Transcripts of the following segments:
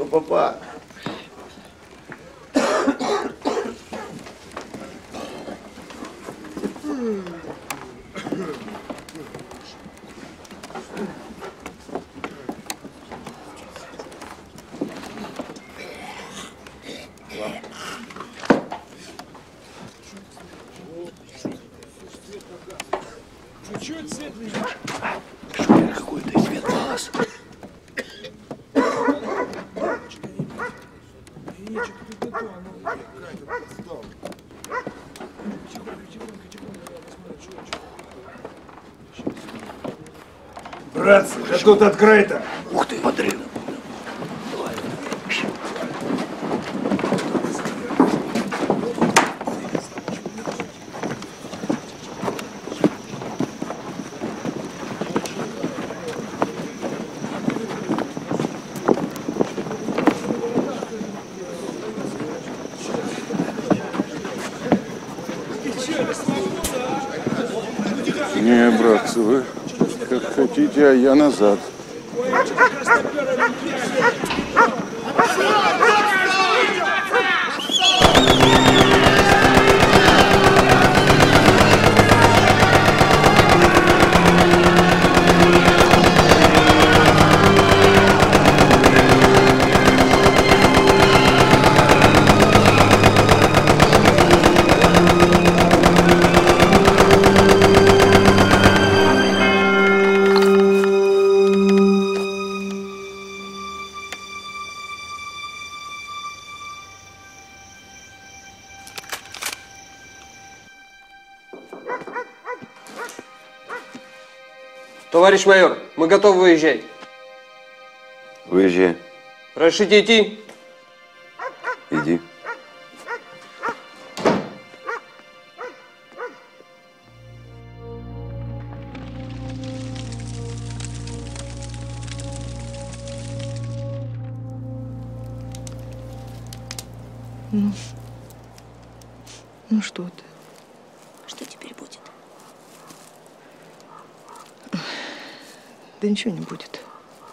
папа. Чуть-чуть светлый. Шулер какой-то из Светлос. Братцы, да тут открыто. Ух ты, смотри. Не, братцы, вы как хотите, а я назад. Товарищ майор, мы готовы выезжать. Выезжай. Разрешите идти? Иди. Ну что ты? Что теперь будет? Да ничего не будет.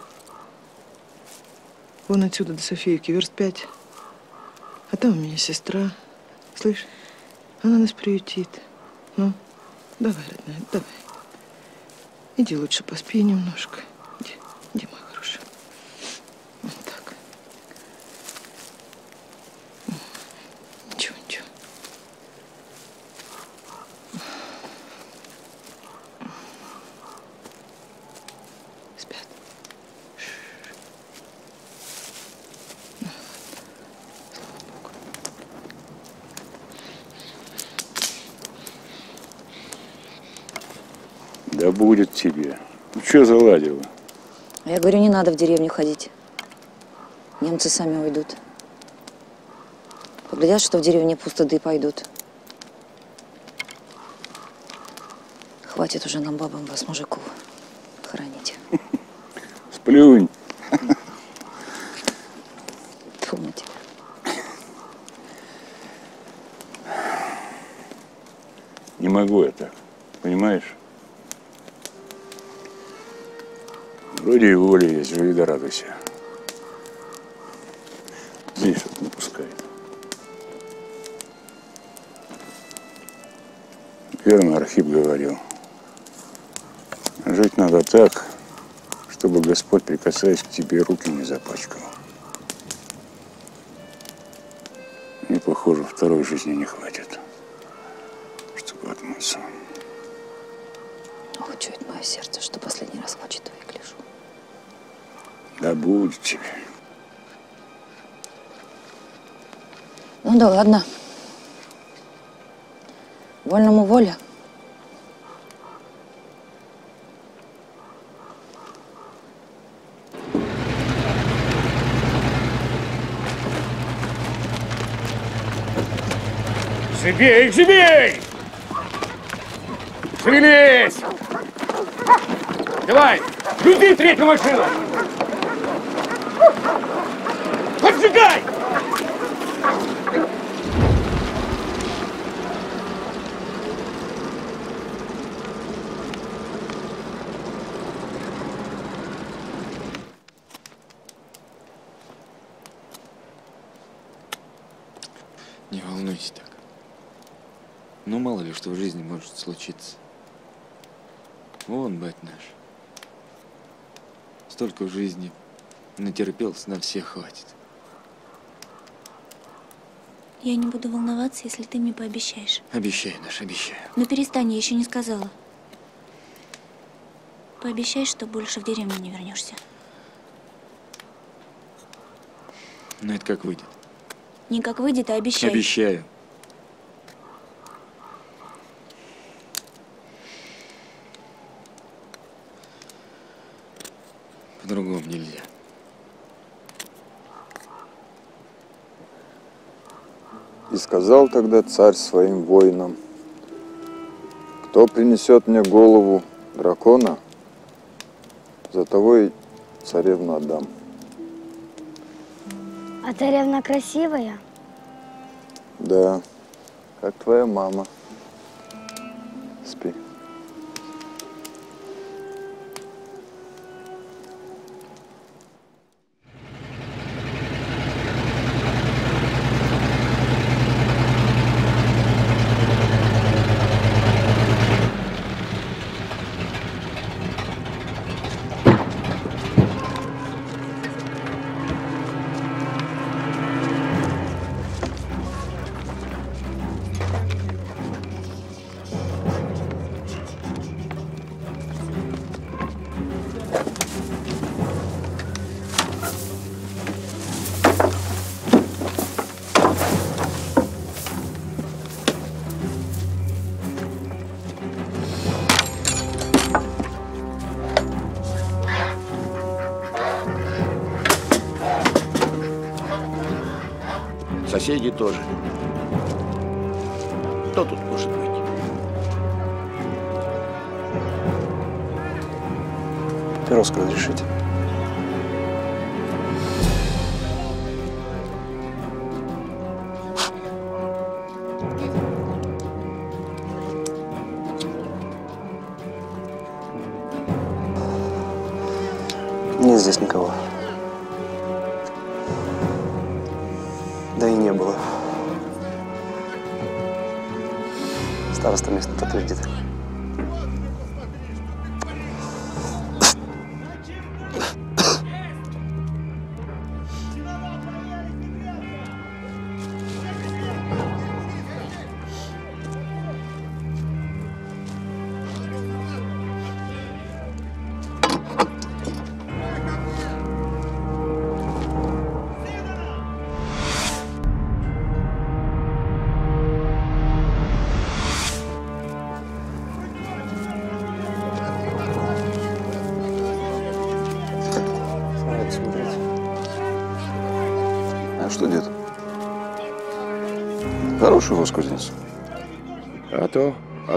Вон отсюда до Софиевки верст 5. А там у меня сестра. Слышь, она нас приютит. Ну, давай, родная, давай. Иди лучше поспи немножко. Иди, мой хороший. Вот так. Ничего, ничего. Спят. Ну, слава Богу. Да будет тебе. Ну, что заладила? Я говорю, не надо в деревню ходить. Немцы сами уйдут. Поглядят, что в деревне пусто, да и пойдут. Хватит уже нам, бабам, вас, мужиков, хоронить. Сплюнь. Тьфу на тебя. Не могу я так. Понимаешь? Вроде и воля есть, живи да радуйся. Здесь вот не пускает. Верно Архип говорил. Жить надо так, чтобы Господь, прикасаясь к тебе, руки не запачкал. Мне, похоже, второй жизни не хватит, чтобы отмыться. Ох, чует мое сердце, что последний раз в очи твои гляжу. Да будет тебе. Ну да ладно. Вольному воля. Живей, живей! Шевелись! Давай, грузи третью машину! Поджигай! Не волнуйся так. Ну, мало ли, что в жизни может случиться. Вон, бать наш. Столько в жизни натерпелся, на всех хватит. Я не буду волноваться, если ты мне пообещаешь. Обещаю, Наш, обещаю. Но перестань, я еще не сказала. Пообещай, что больше в деревню не вернешься. Ну, это как выйдет? Не как выйдет, а обещай. Обещаю. По-другому нельзя. И сказал тогда царь своим воинам: кто принесет мне голову дракона, за того и царевну отдам. А царевна красивая? Да, как твоя мама. Спи. Соседи тоже. Кто тут может быть? Пирожку разрешите? Нет здесь никого. Да и не было. Староста местный подтвердит. А что, дед? Хороший у вас кузнец. А то.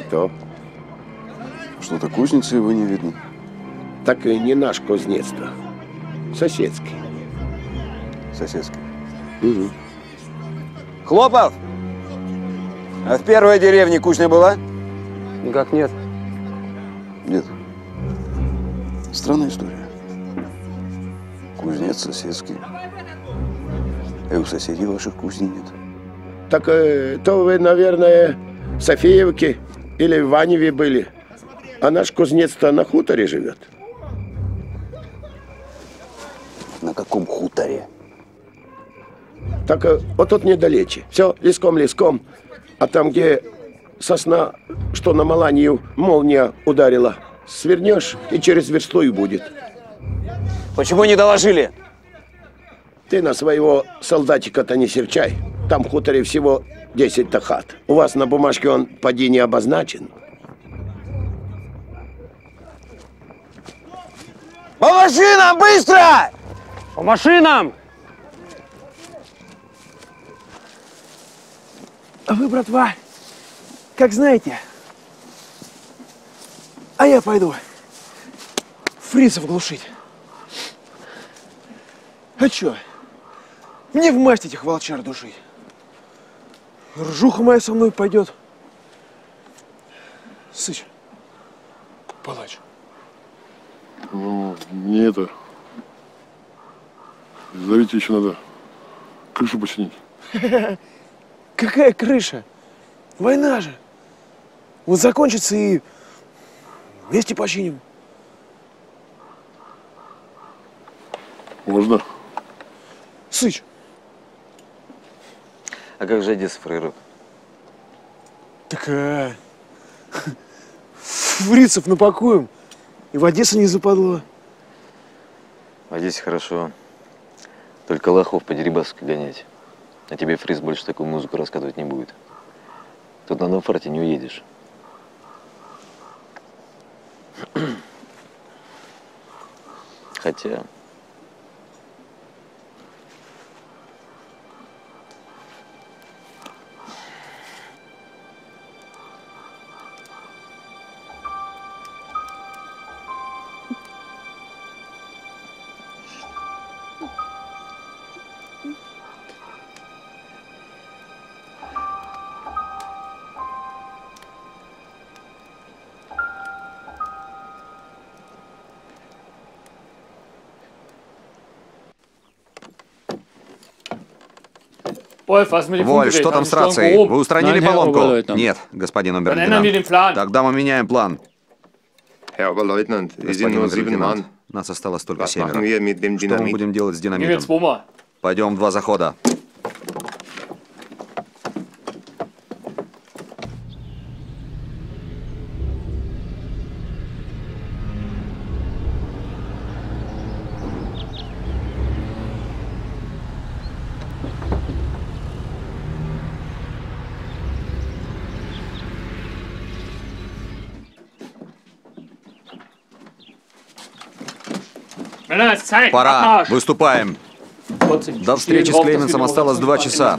Что-то кузницы его не видно. Так и не наш кузнец-то. Соседский. Соседский. Угу. Хлопов! А в первой деревне кузня была? Никак нет. Дед, странная история. Кузнец соседский. И у соседей ваших кузней нет. Так то вы, наверное, в Софиевке или в Ваневе были. А наш кузнец-то на хуторе живет. На каком хуторе? Так вот тут недалече. Все леском. А там, где сосна, что на Маланью молния ударила, свернешь и через версту и будет. Почему не доложили? Ты на своего солдатика-то не серчай. Там в хуторе всего 10 хат. У вас на бумажке он поди не обозначен. По машинам, быстро! По машинам! А вы, братва, как знаете. А я пойду фрицев глушить. А чё? Мне в масть этих волчар душить. Ржуха моя со мной пойдет. Сыч, палач. Ну, не это. Зовите еще надо крышу починить. Какая крыша? Война же. Вот закончится и вместе починим. Можно? Сыч. А как же Одесса фраерок? Так фрицев напакуем. И в Одессу не западло. В Одессе хорошо. Только лохов по Дерибасовке гонять. А тебе фриц больше такую музыку рассказывать не будет. Тут на Нофорте не уедешь. Хотя... Воль, что там с рацией? Вы устранили поломку? Нет, господин обер-лейтенант. Тогда мы меняем план. Господин обер-лейтенант, нас осталось только 7. Что мы будем делать с динамитом? Пойдем в 2 захода. Пора, выступаем. До встречи с Клеменсом осталось 2 часа.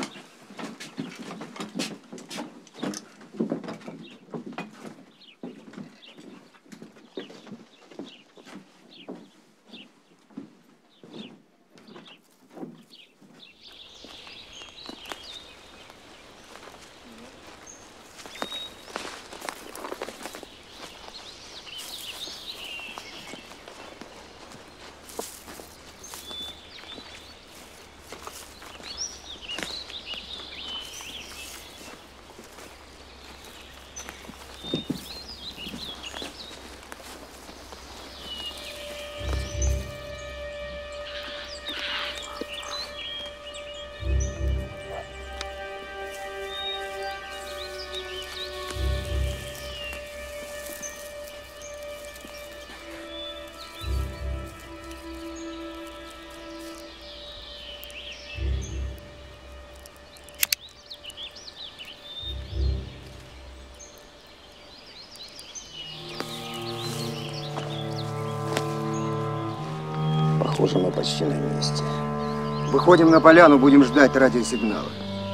Похоже, мы почти на месте. Выходим на поляну, будем ждать радиосигнала.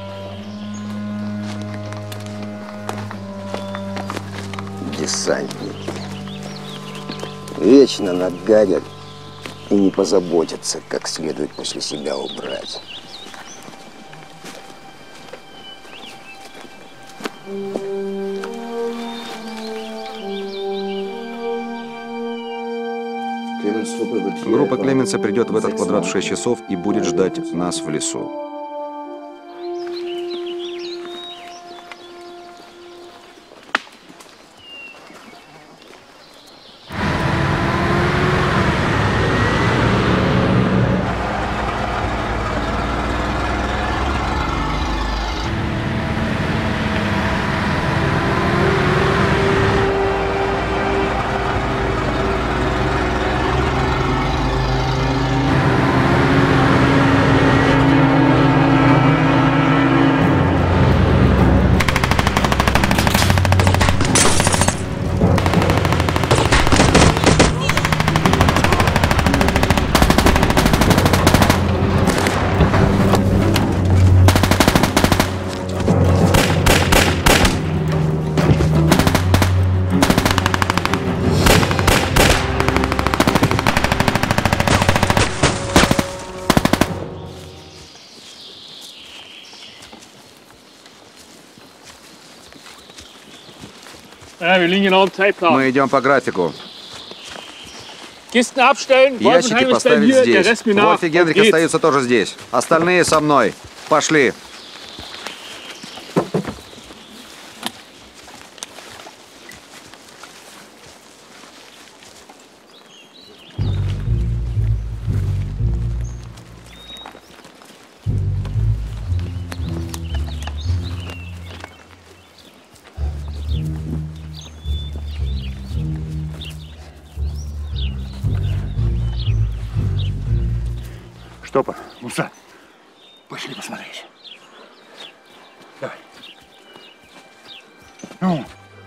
Десантники. Вечно нагадят и не позаботятся, как следует после себя убрать. Группа Клеменса придет в этот квадрат в 6 часов и будет ждать нас в лесу. Мы идем по графику. Ящики поставить здесь. Вольф и Генрих остаются тоже здесь. Остальные со мной. Пошли. Стопа, Муса, пошли посмотреть. Давай. Ну.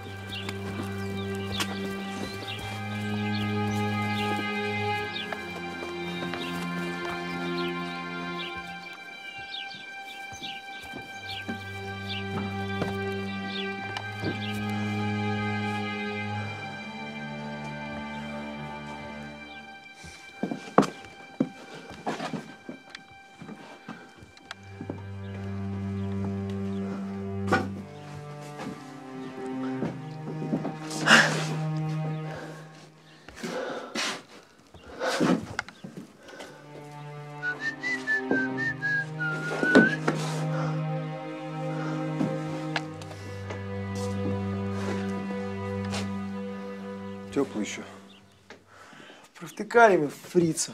Теплый еще. Провтыкали мы фрицев.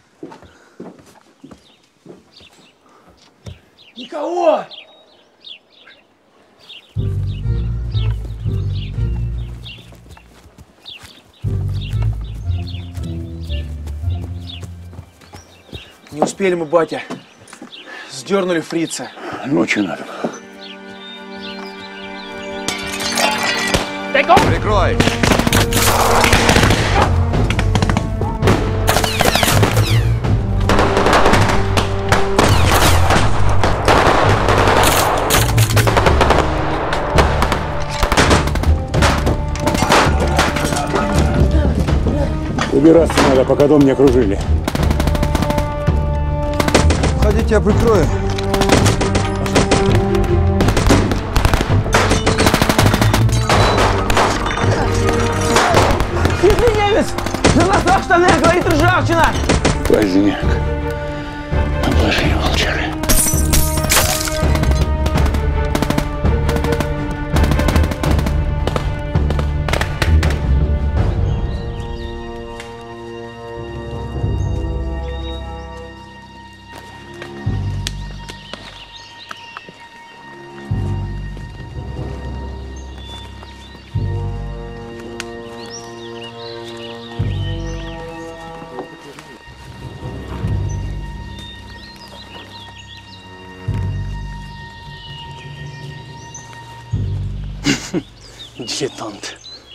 Никого! Не успели мы, батя. Сдернули фрица. Ночью надо. Прикрой! Убираться надо, пока дом не окружили. Ходите, я прикрою. Хитрый немец! На носах штанах говорит ржавчина! Поздняк. Обложили волчары. Дилетант.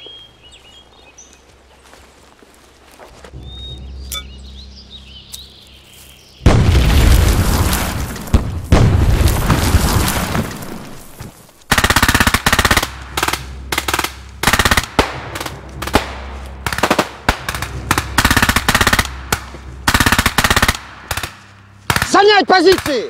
Занять позиции!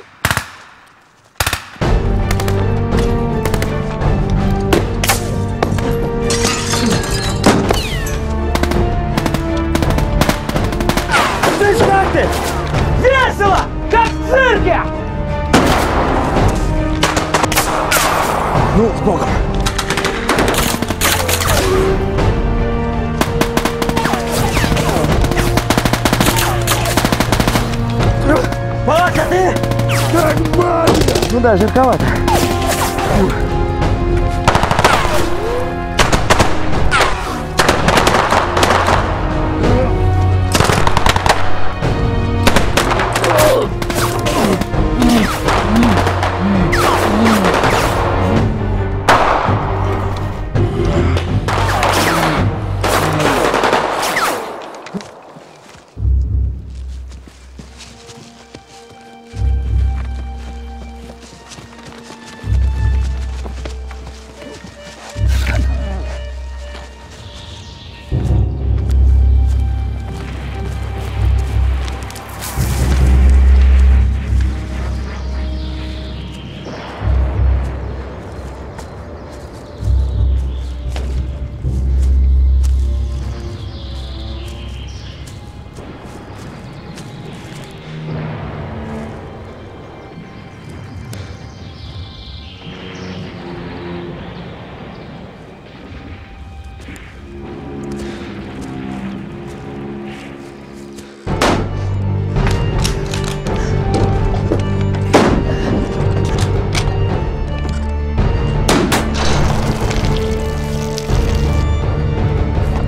Весело, как в цирке! Ну, с Богом! Палака, ты! Ну да, жарковато.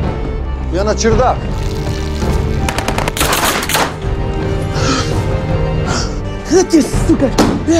Я на чердак. Ты, сука!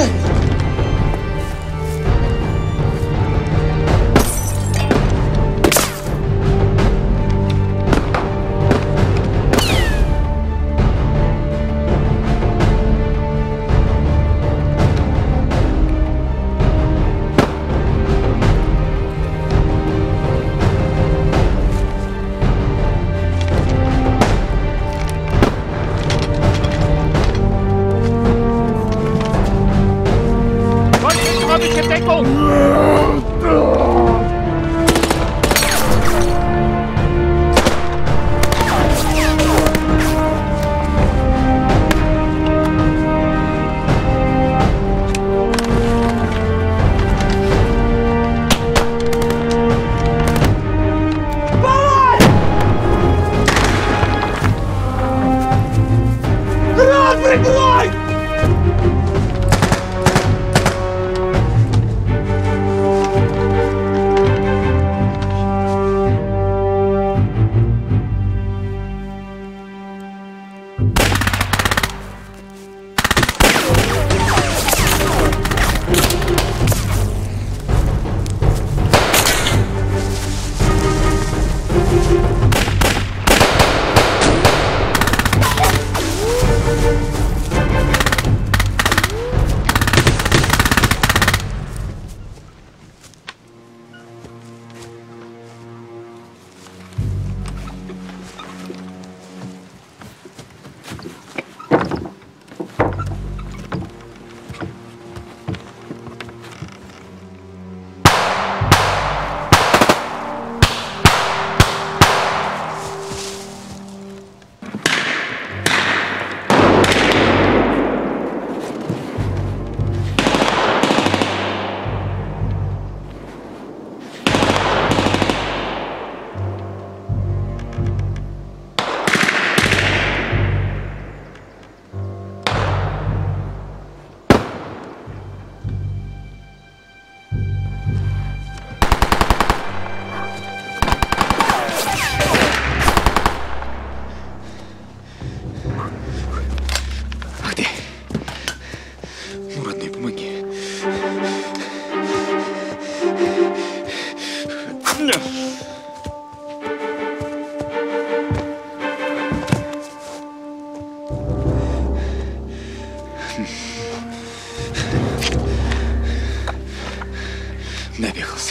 Набегался.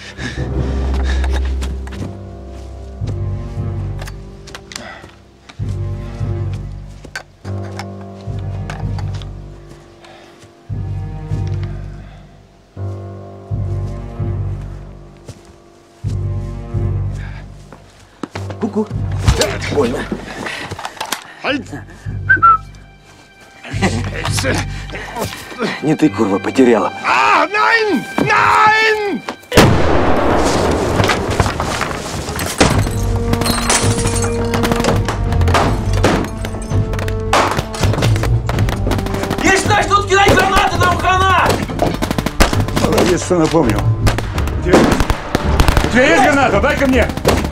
Ку-ку. Больно. Не ты, курва, потеряла. Nein! Nein! Есть наш, тут кидай гранаты, нам хана! Молодец, что напомнил. У тебя есть граната? Дай-ка мне!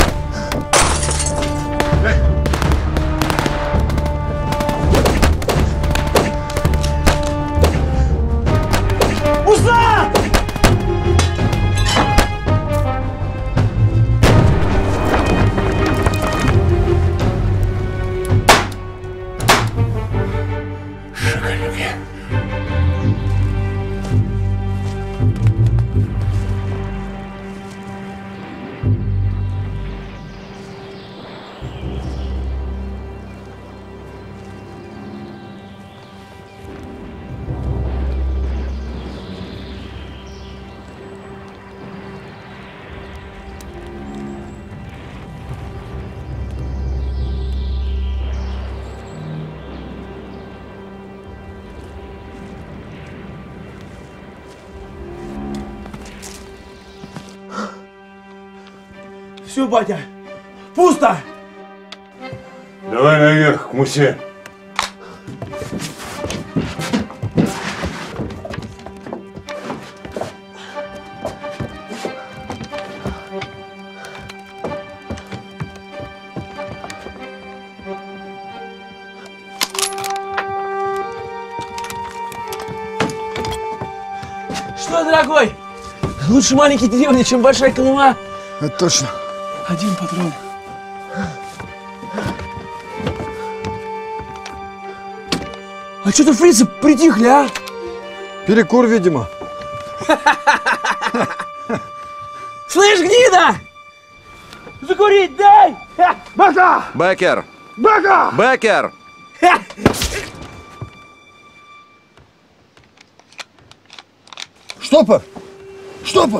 Все, батя, пусто! Давай наверх, к Мусе. дорогой! Лучше маленькие деревни, чем большая Колыма. Это точно. 1 патрон. А что-то фрицы притихли, а? Перекур, видимо. Слышь, гнида! Закурить дай! Бака! Беккер! Бака! Беккер! Штопор! Штопор!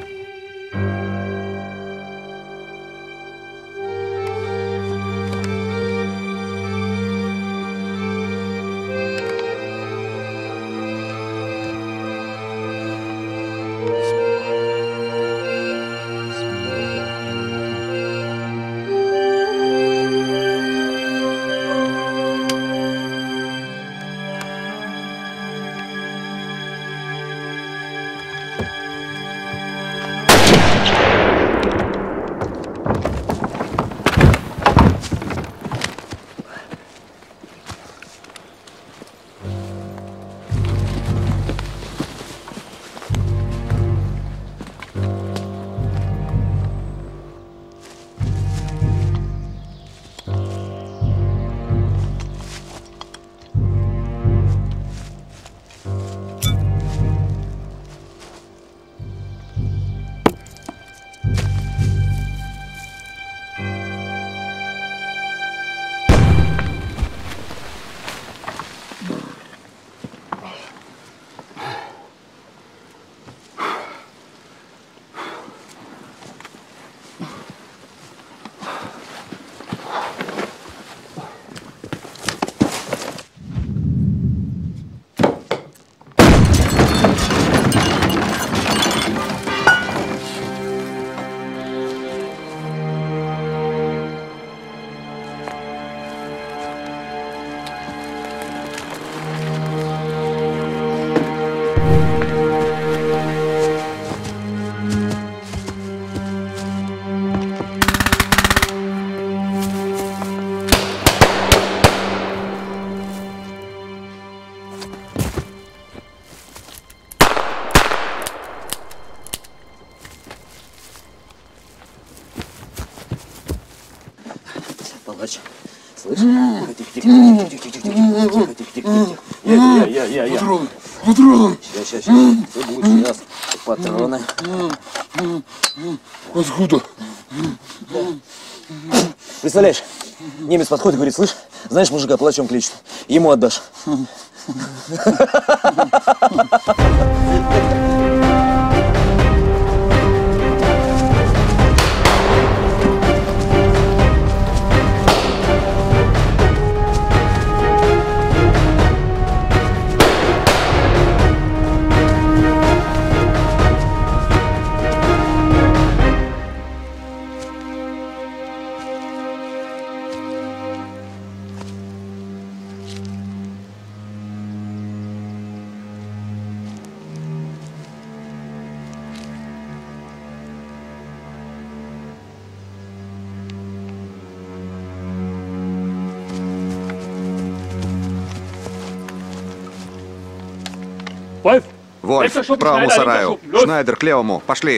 Палач, слышь? Тихо-тихо-тихо-тихо-тихо-тихо-тихо-тихо-тихо-тихо. Я. Патрон! Сейчас. Все будет сейчас. Патроны. Откуда? Представляешь, немец подходит и говорит, слышь, знаешь, мужика палачом кличут, ему отдашь. Вольф, к правому сараю. Шнайдер, к левому. Пошли.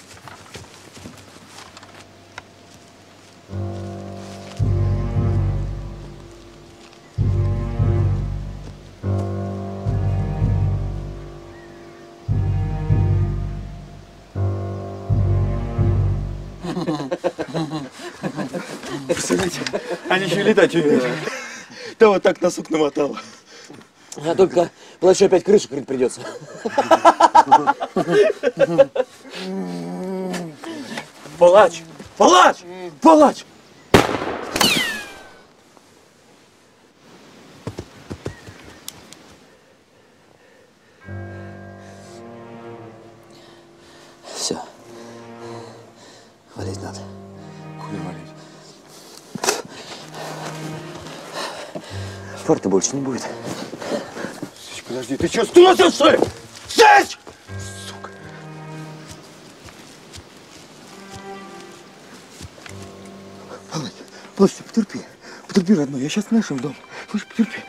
Представляете, они еще и летать умеют. Да вот так на сук намотало. А только плащу опять крышу крыть придется. Палач! Палач! Палач! Все. Валить надо. Куда валить? Форта больше не будет. Подожди, ты что, струсил, что ли? Сядь! Сука. Палач, потерпи. Потерпи, родной, я сейчас в нашем дом. Слышь, потерпи.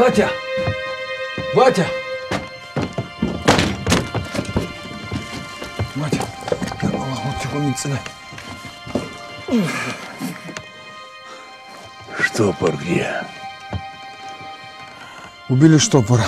Батя! Батя! Батя, я вот чего медицина. Штопор где? Убили штопора.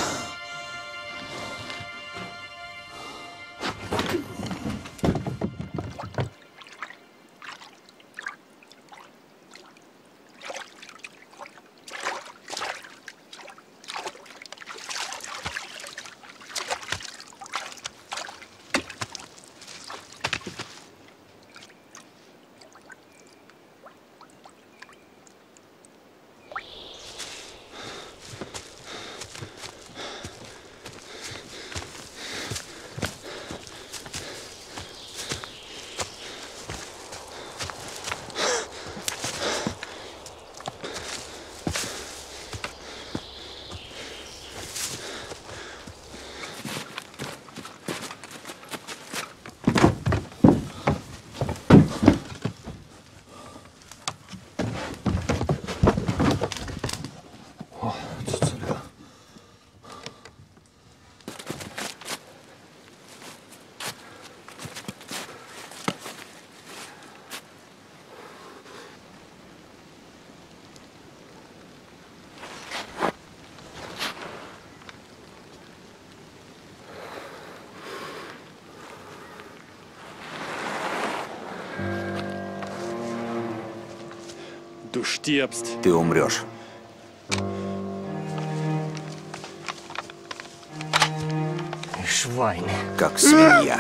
Ты умрешь. Как свинья.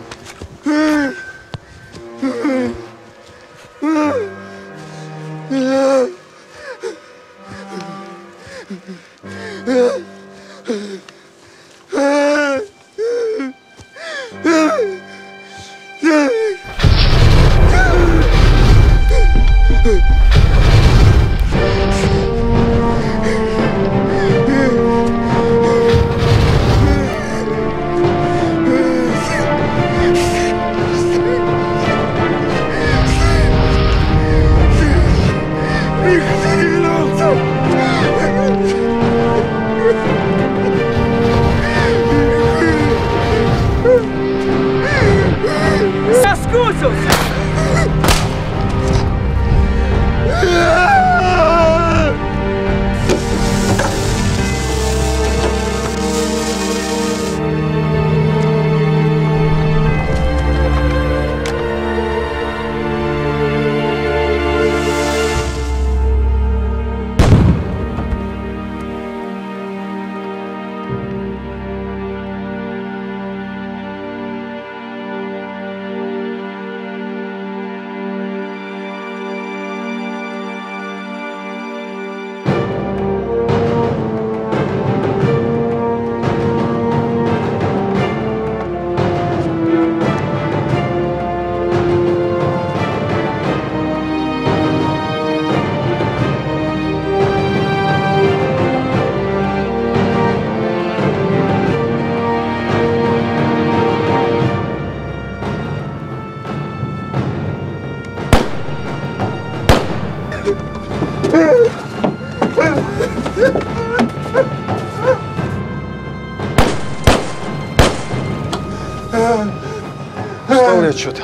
Оставлять что-то.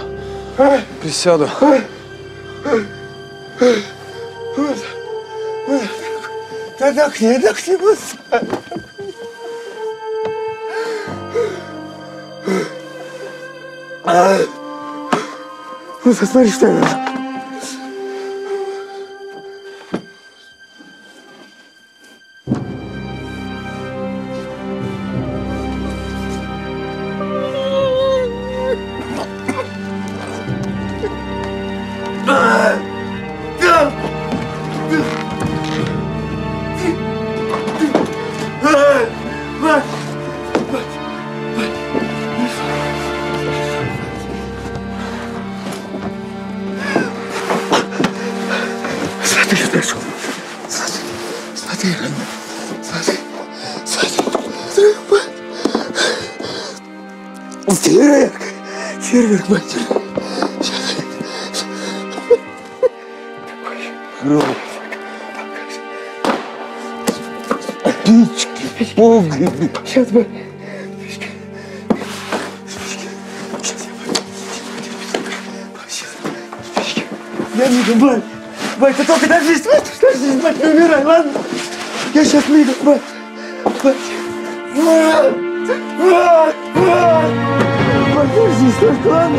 Присяду. Отдохни, отдохни. Вот смотри, что я вижу. Фейерверк, мать. Сейчас бы. Я мигом, бать. Бать, ты только дождись, бать, не умирай, ладно? Я сейчас мигом, бать. Бать, дождись, только, ладно?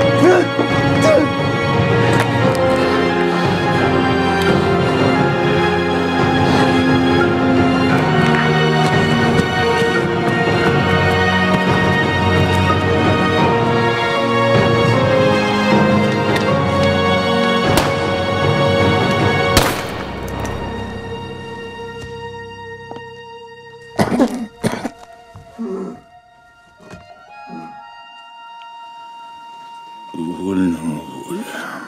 Вольному воля.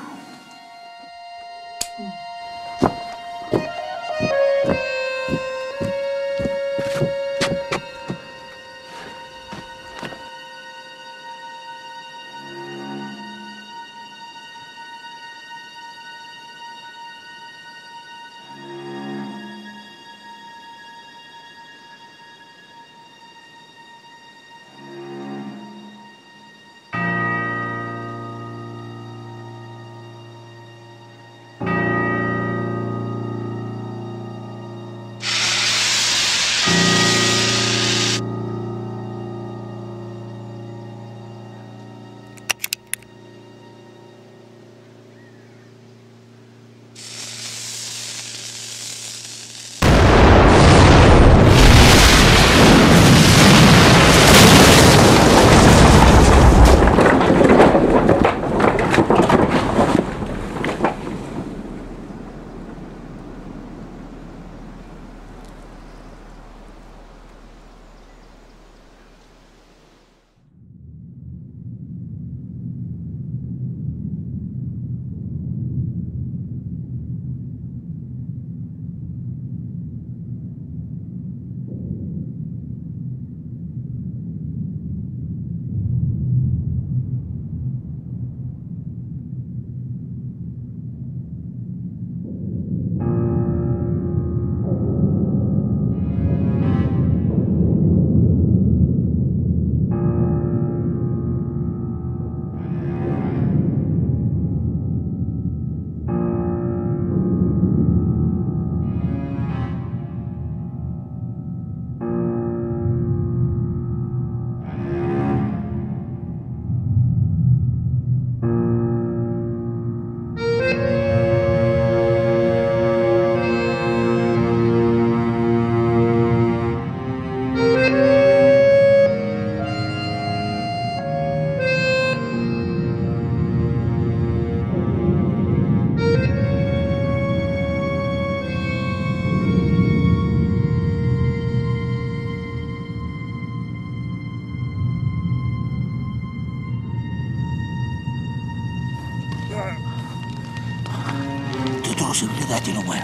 Предателю мой.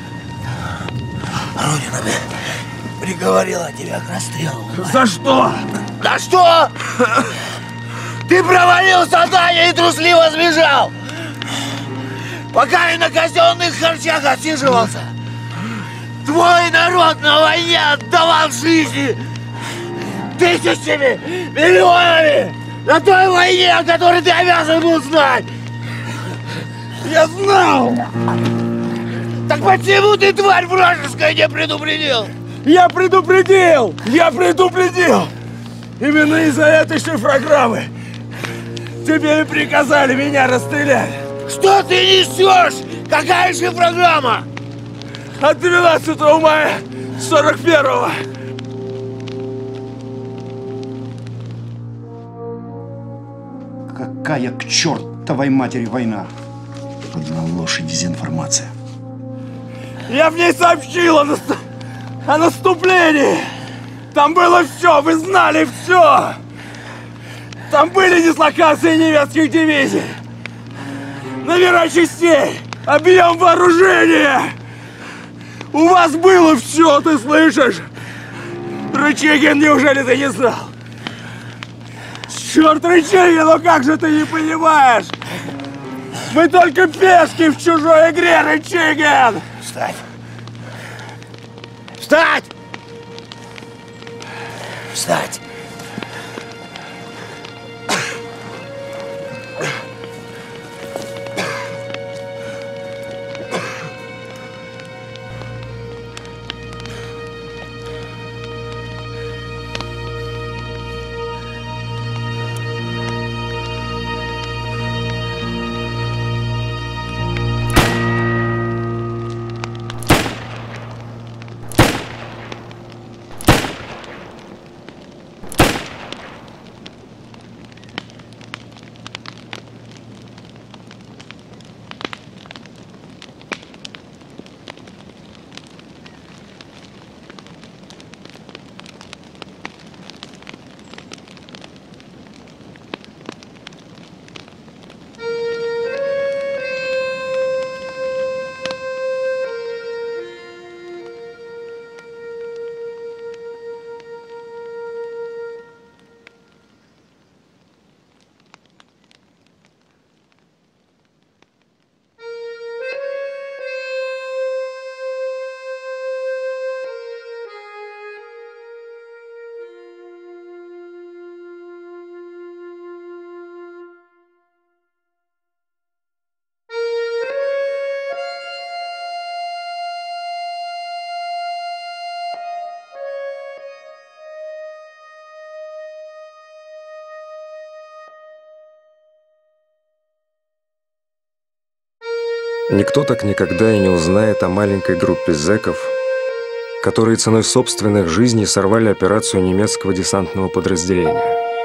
Родина приговорила тебя к расстрелу. За что? За что? Ты провалил задание и трусливо сбежал. Пока я на казенных харчах отсиживался, твой народ на войне отдавал жизни тысячами, миллионами на той войне, о которой ты обязан был знать. Я знал! Так почему ты, тварь вражеская, не предупредил? Я предупредил! Я предупредил! Именно из-за этой шифрограммы тебе и приказали меня расстрелять. Что ты несешь? Какая шифрограмма? От 12 мая 41-го. Какая к чертовой матери война? Одна ложь и дезинформация. Я в ней сообщил о наступлении. Там было все, вы знали все. Там были дислокации немецких дивизий, номера частей, объем вооружения. У вас было все, ты слышишь? Рычагин, неужели ты не знал? Черт, Рычагин, ну как же ты не понимаешь? Мы только пешки в чужой игре, Рычагин! Встать! Встать! Встать! Никто так никогда и не узнает о маленькой группе зэков, которые ценой собственных жизней сорвали операцию немецкого десантного подразделения.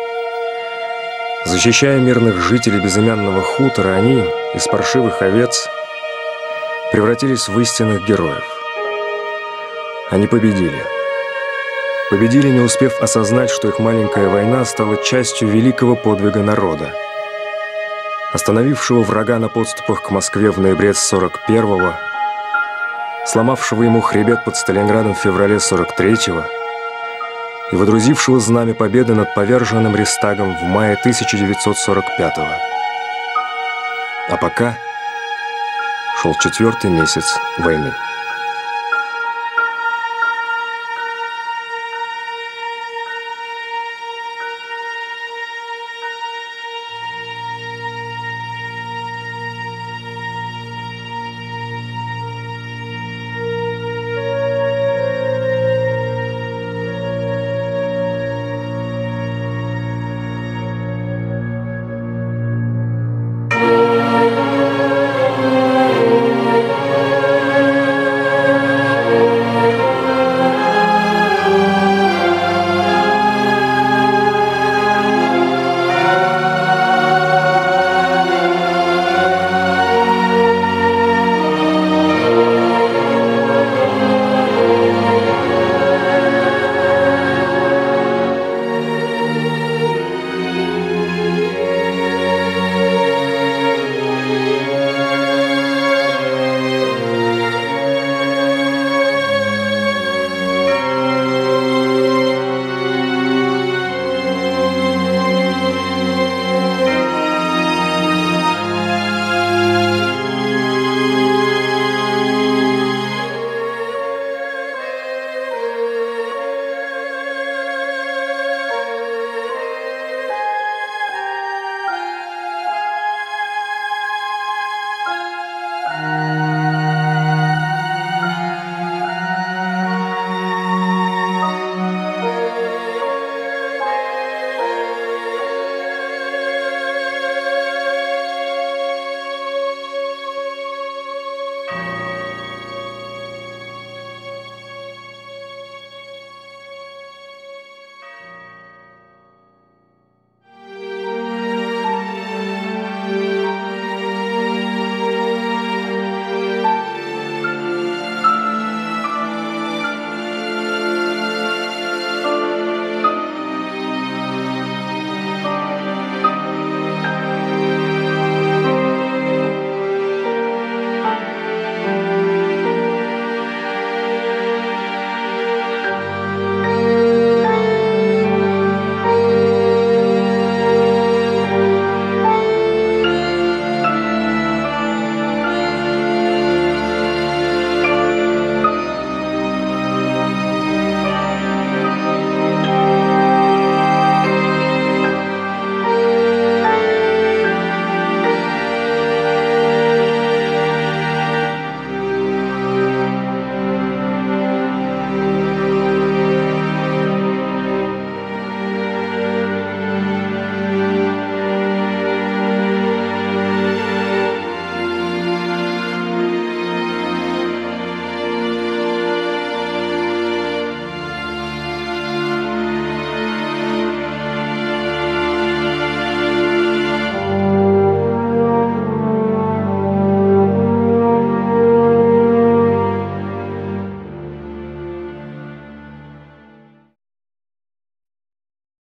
Защищая мирных жителей безымянного хутора, они из паршивых овец превратились в истинных героев. Они победили. Победили, не успев осознать, что их маленькая война стала частью великого подвига народа, остановившего врага на подступах к Москве в ноябре 41-го, сломавшего ему хребет под Сталинградом в феврале 43-го и водрузившего знамя победы над поверженным Рейхстагом в мае 1945-го. А пока шел 4-й месяц войны.